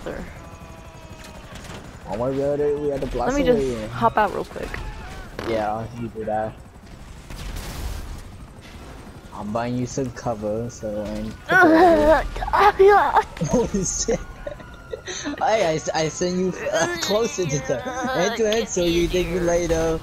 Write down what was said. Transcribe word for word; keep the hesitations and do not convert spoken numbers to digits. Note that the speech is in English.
there. Oh my god, we had to blast Let me just away. hop out real quick. Yeah, you do that. I'm buying you some cover, so I'm. Holy shit! I, I I send you uh, closer to them, head to head, so you take me later.